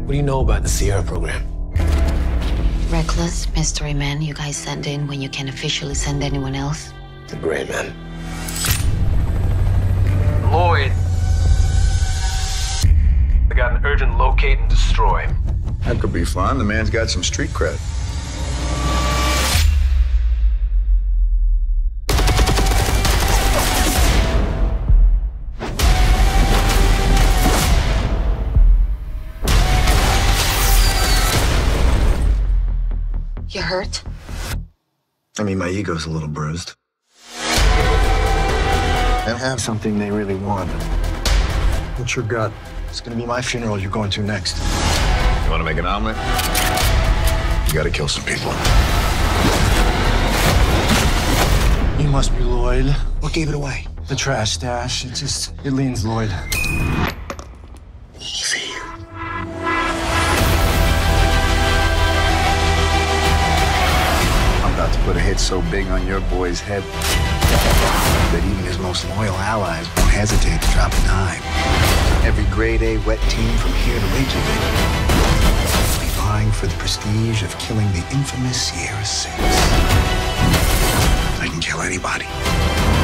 What do you know about the Sierra program? Reckless mystery man you guys send in when you can't officially send anyone else. The Gray Man. Lloyd. I got an urgent locate and destroy. That could be fun. The man's got some street cred. You hurt? I mean, my ego's a little bruised. They have something they really want. What's your gut? It's gonna be my funeral you're going to next. You wanna make an omelet? You gotta kill some people. You must be Lloyd. What gave it away? The trash stash. It leans Lloyd. Easy. I'm about to put a hit so big on your boy's head that even his most loyal allies won't hesitate to drop a dime. Every grade A wet team from here to Reykjavik will be vying for the prestige of killing the infamous Sierra Six. I can kill anybody.